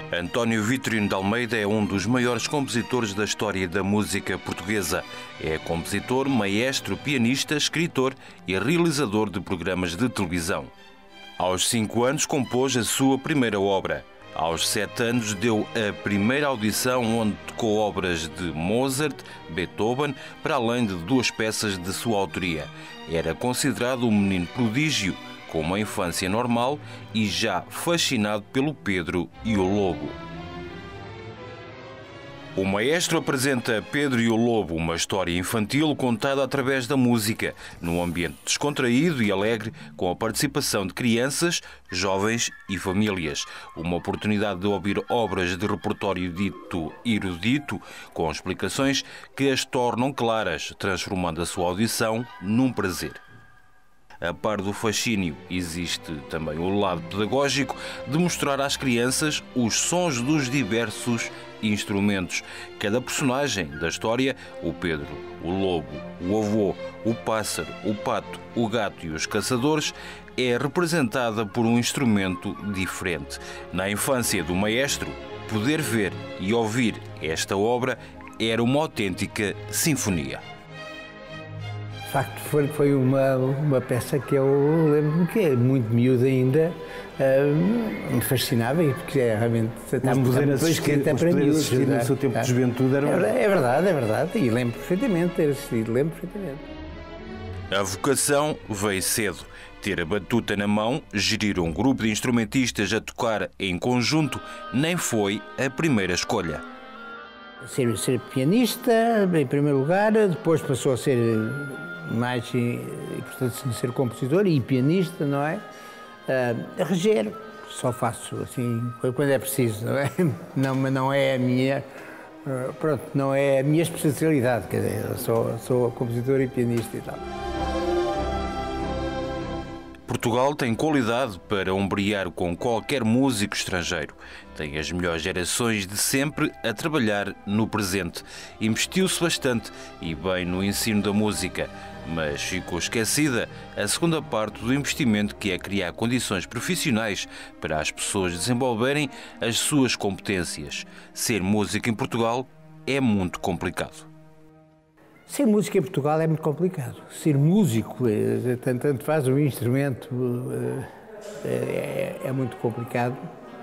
António Vitorino de Almeida é um dos maiores compositores da história da música portuguesa. É compositor, maestro, pianista, escritor e realizador de programas de televisão. Aos 5 anos compôs a sua primeira obra. Aos 7 anos deu a primeira audição onde tocou obras de Mozart, Beethoven, para além de 2 peças de sua autoria. Era considerado um menino prodígio, com uma infância normal e já fascinado pelo Pedro e o Lobo. O maestro apresenta Pedro e o Lobo, uma história infantil contada através da música, num ambiente descontraído e alegre, com a participação de crianças, jovens e famílias. Uma oportunidade de ouvir obras de repertório dito erudito, com explicações que as tornam claras, transformando a sua audição num prazer. A par do fascínio, existe também o lado pedagógico de mostrar às crianças os sons dos diversos instrumentos. Cada personagem da história, o Pedro, o Lobo, o Avô, o Pássaro, o Pato, o Gato e os Caçadores, é representada por um instrumento diferente. Na infância do maestro, poder ver e ouvir esta obra era uma autêntica sinfonia. De facto, foi uma peça que eu lembro-me que é muito miúda ainda, me fascinava, e porque realmente está poder assistir, até para miúdos no seu tempo de juventude era... É verdade, e lembro perfeitamente, A vocação veio cedo. Ter a batuta na mão, gerir um grupo de instrumentistas a tocar em conjunto, nem foi a primeira escolha. Ser pianista, em primeiro lugar, depois passou a ser mais importante ser compositor e pianista, não é? Reger, só faço assim quando é preciso, não é? Não é a minha, não é a minha especialidade, quer dizer, eu sou compositor e pianista e tal. Portugal tem qualidade para ombrear com qualquer músico estrangeiro. Tem as melhores gerações de sempre a trabalhar no presente. Investiu-se bastante e bem no ensino da música, mas ficou esquecida a segunda parte do investimento, que é criar condições profissionais para as pessoas desenvolverem as suas competências. Ser músico em Portugal é muito complicado. Ser músico em Portugal é muito complicado. Ser músico, tanto faz um instrumento, é muito complicado.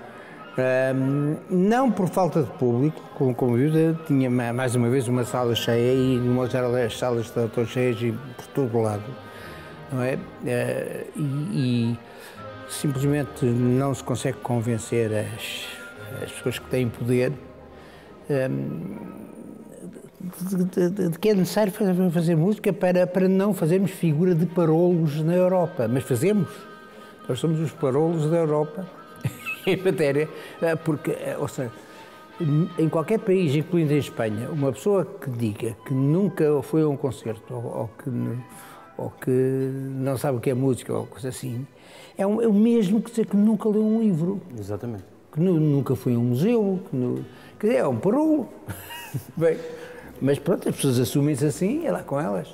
Não por falta de público, como viu, tinha mais uma vez uma sala cheia e as salas estão cheias por todo o lado, não é? E simplesmente não se consegue convencer as pessoas que têm poder de que é necessário fazer música para não fazermos figura de parolos na Europa. Mas fazemos. Nós somos os parolos da Europa em matéria, porque, ou seja, em qualquer país, incluindo em Espanha, uma pessoa que diga que nunca foi a um concerto ou que não sabe o que é música ou coisa assim, é o mesmo que dizer que nunca leu um livro. Exatamente. Que nunca foi a um museu, quer dizer, é um parolo. Bem, mas pronto, as pessoas assumem-se assim, é lá com elas.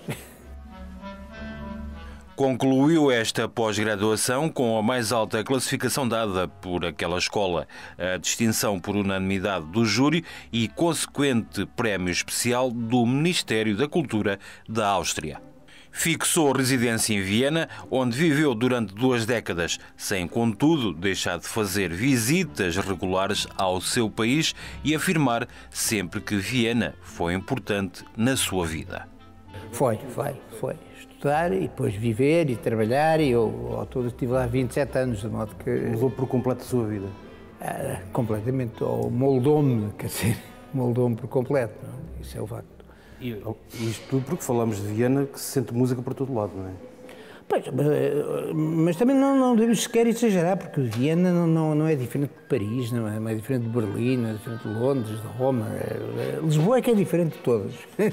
Concluiu esta pós-graduação com a mais alta classificação dada por aquela escola, a distinção por unanimidade do júri e consequente prémio especial do Ministério da Cultura da Áustria. Fixou residência em Viena, onde viveu durante 2 décadas, sem, contudo, deixar de fazer visitas regulares ao seu país e afirmar sempre que Viena foi importante na sua vida. Foi. Estudar e depois viver e trabalhar, e eu ao todo estive lá 27 anos, de modo que... Mudou por completo a sua vida? Completamente, ou moldou-me, quer dizer, moldou-me por completo, não? Isso é o facto. E isto tudo porque falamos de Viena, que se sente música por todo lado, não é? Pois, mas também não devemos sequer exagerar, porque Viena não é diferente de Paris, não é diferente de Berlim, não é diferente de Londres, de Roma. Lisboa é que é diferente de todas.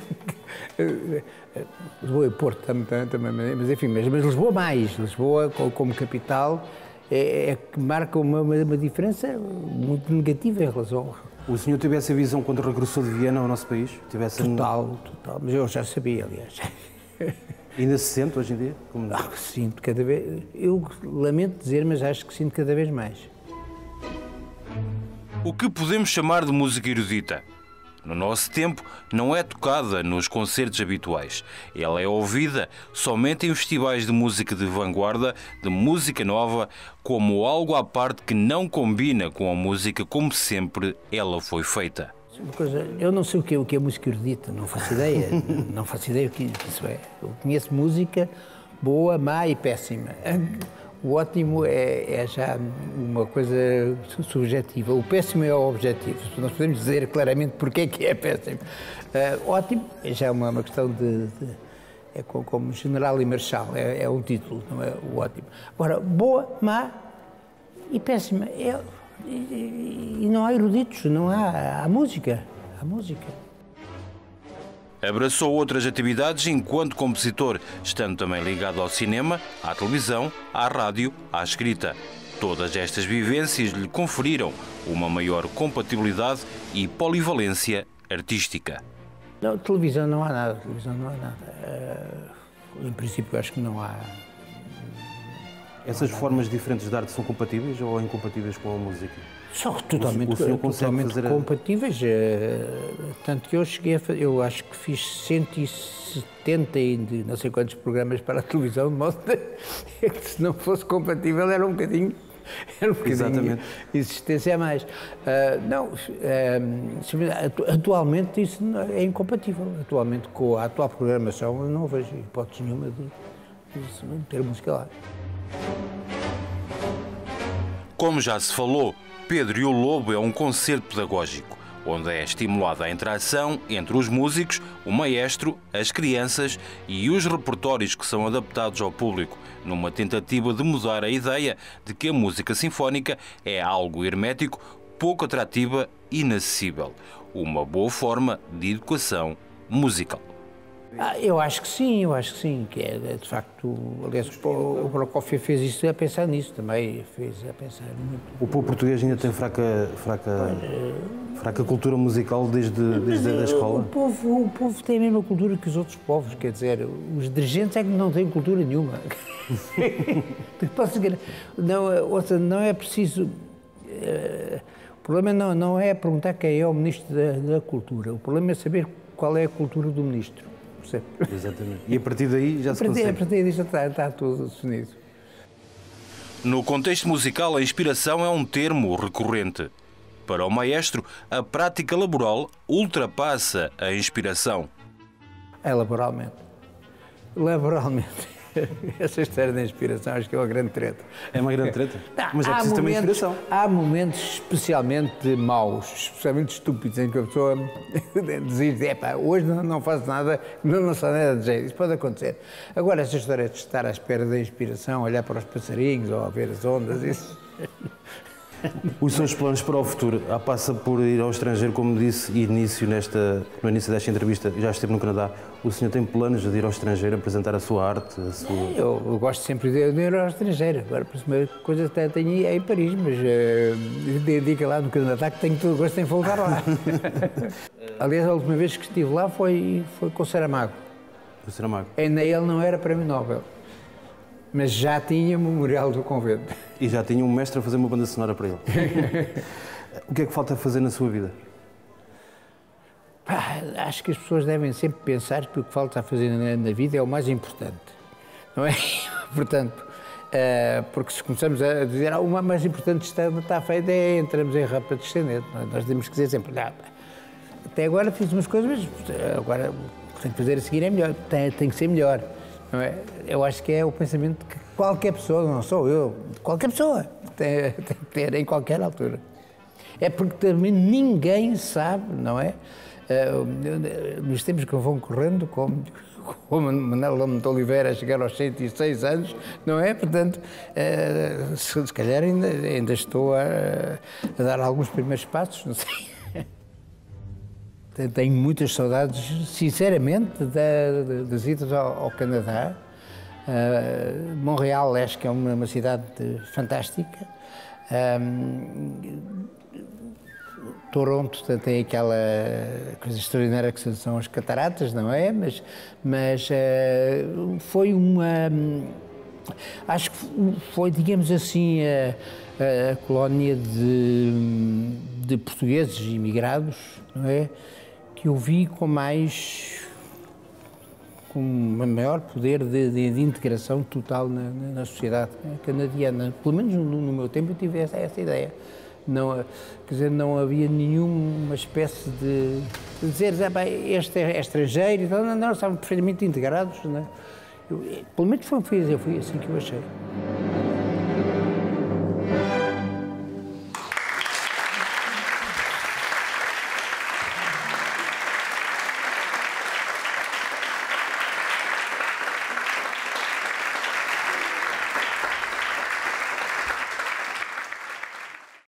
Lisboa e Porto também, mas enfim, mas Lisboa mais. Lisboa como capital é que marca uma diferença muito negativa em relação... O senhor teve essa visão quando regressou de Viena ao nosso país? Total, mas eu já sabia, aliás. Ainda se sente hoje em dia? Como não? Sinto cada vez... Eu lamento dizer, mas acho que sinto cada vez mais. O que podemos chamar de música erudita? No nosso tempo, não é tocada nos concertos habituais. Ela é ouvida somente em festivais de música de vanguarda, de música nova, como algo à parte que não combina com a música como sempre ela foi feita. Uma coisa, eu não sei o que é música erudita, não faço ideia. Não faço ideia o que isso é. Eu conheço música boa, má e péssima. O ótimo é já uma coisa subjetiva. O péssimo é o objetivo. Nós podemos dizer claramente porque é que é péssimo. Ótimo já é uma questão é como general e marechal, é um título, não é o ótimo. Agora, boa, má e péssima. E não há eruditos, não há música. Há música. Abraçou outras atividades enquanto compositor, estando também ligado ao cinema, à televisão, à rádio, à escrita. Todas estas vivências lhe conferiram uma maior compatibilidade e polivalência artística. Não, televisão não há nada, televisão não há nada. Em princípio, acho que não há. Essas formas diferentes de arte são compatíveis ou incompatíveis com a música? São totalmente compatíveis. Tanto que eu cheguei a fazer, eu acho que fiz 170 e não sei quantos programas para a televisão, de modo que se não fosse compatível era um bocadinho Exatamente. Existência a mais. Atualmente isso é incompatível. Atualmente com a atual programação eu não vejo hipótese nenhuma de ter música lá. Como já se falou, Pedro e o Lobo é um concerto pedagógico, onde é estimulada a interação entre os músicos, o maestro, as crianças e os repertórios que são adaptados ao público, numa tentativa de mudar a ideia de que a música sinfónica é algo hermético, pouco atrativa e inacessível. Uma boa forma de educação musical. Eu acho que sim, que é de facto, aliás, o Prokófiev fez isso a pensar nisso também, fez a pensar muito. O povo português ainda tem fraca cultura musical desde a escola? O povo tem a mesma cultura que os outros povos, quer dizer, os dirigentes é que não têm cultura nenhuma. Não é preciso... O problema não é perguntar quem é o ministro da cultura, o problema é saber qual é a cultura do ministro. Exatamente. E a partir daí já se consegue. A partir daí já está tudo definido. No contexto musical, a inspiração é um termo recorrente. Para o maestro, a prática laboral ultrapassa a inspiração. É laboralmente. Essa história da inspiração acho que é uma grande treta. É uma grande treta? Mas é preciso também inspiração. Há momentos especialmente maus, especialmente estúpidos, em que a pessoa diz, hoje não faço nada, não sou nada de jeito. Isso pode acontecer. Agora, essa história de estar à espera da inspiração, olhar para os passarinhos ou a ver as ondas, isso... Os seus planos para o futuro? Passa por ir ao estrangeiro, como disse, no início desta entrevista, já esteve no Canadá. O senhor tem planos de ir ao estrangeiro, apresentar a sua arte? Eu gosto sempre de ir ao estrangeiro. Agora, a próxima coisa que tenho é em Paris, mas diga lá no Canadá que tenho todo o gosto em voltar lá. Aliás, a última vez que estive lá foi com o Saramago. O Saramago? Ainda ele não era prémio Nobel, mas já tinha o Memorial do Convento. E já tinha um mestre a fazer uma banda sonora para ele. O que é que falta fazer na sua vida? Acho que as pessoas devem sempre pensar que o que falta a fazer na vida é o mais importante, não é? Portanto, porque se começamos a dizer o mais importante está feito, entramos em rapa descendente. Nós temos que dizer sempre, até agora fiz umas coisas, mas agora o que tenho que fazer a seguir é melhor, tem que ser melhor. Não é? Eu acho que é o pensamento que qualquer pessoa, não sou eu, qualquer pessoa tem que ter em qualquer altura. É porque também ninguém sabe, não é? Nos tempos que vão correndo, como Manuel Lama de Oliveira a chegar aos 106 anos, não é? Portanto, se calhar ainda estou a dar alguns primeiros passos, não sei. Tenho muitas saudades, sinceramente, das idas ao Canadá. Montreal, acho que é uma cidade fantástica. Toronto tem aquela coisa extraordinária que são as cataratas, não é? Mas foi Acho que foi, digamos assim, a colónia de portugueses imigrados, não é? Que eu vi com um maior poder de integração total na sociedade canadiana. Pelo menos no meu tempo eu tive essa ideia. Não, quer dizer, não havia nenhuma espécie de dizer, este é estrangeiro, então, não, estavam perfeitamente integrados. Não é? Pelo menos foi assim que eu achei.